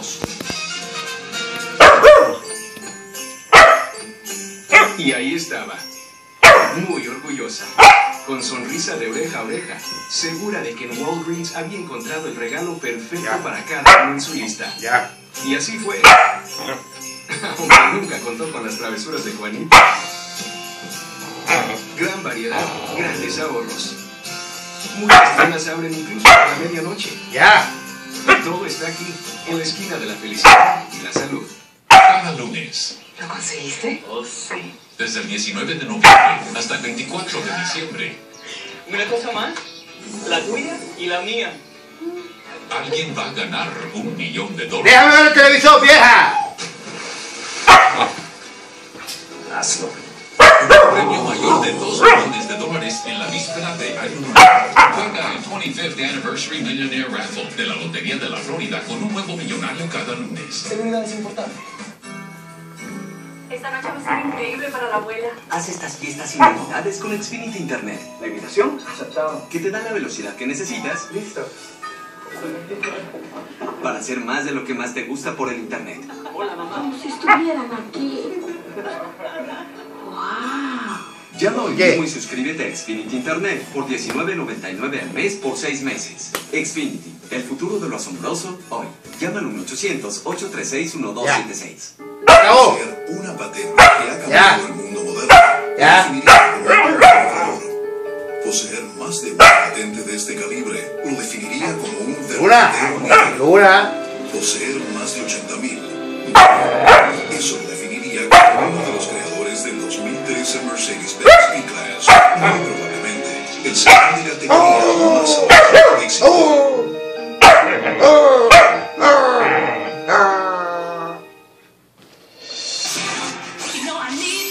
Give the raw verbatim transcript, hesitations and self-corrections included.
vamos. Y ahí estaba, muy orgullosa, con sonrisa de oreja a oreja, segura de que en Walgreens había encontrado el regalo perfecto ya. para cada uno en su lista. Ya. Y así fue. Aunque nunca contó con las travesuras de Juanita. Gran variedad, grandes ahorros. Muchas tiendas abren incluso a la medianoche. Ya. Y todo está aquí, en la esquina de la felicidad y la salud. Cada lunes. ¿Lo conseguiste? Oh, sí. Desde el diecinueve de noviembre hasta el veinticuatro de diciembre. Una cosa más, la tuya y la mía. Alguien va a ganar un millón de dólares. ¡Déjame ver el televisor, vieja! Hazlo. Un premio mayor de dos millones de dólares en la víspera de Año Nuevo. Juega el veinticinco Anniversary Millionaire Raffle de la Lotería de la Florida con un nuevo millonario cada lunes. Seguridad es importante. Esta noche va a ser increíble para la abuela. Haz estas fiestas sin novedades con Xfinity Internet. ¿La invitación? Aceptado. Que te da la velocidad que necesitas. Listo. Para hacer más de lo que más te gusta por el Internet. Hola, mamá. Como si estuvieran aquí. ¡Wow! Llama hoy ¿Qué? mismo y suscríbete a Xfinity Internet por diecinueve noventa y nueve al mes por seis meses. Xfinity, el futuro de lo asombroso, hoy. Llama al uno ochocientos, ocho tres seis, uno dos siete seis. ¡Acabó! Poseer una patente que ha cambiado Ya. el mundo moderno. Ya. Lo definiría como un provocador. Poseer más de una patente de este calibre lo definiría como un Una. verdadero nivel. Una. Poseer más de ochenta mil. Eso lo definiría como uno de los creadores del dos mil trece Mercedes-Benz E-Class. Muy probablemente el sedán de categoría más alta de éxito. Oh. Oh. Oh. Oh. You know I need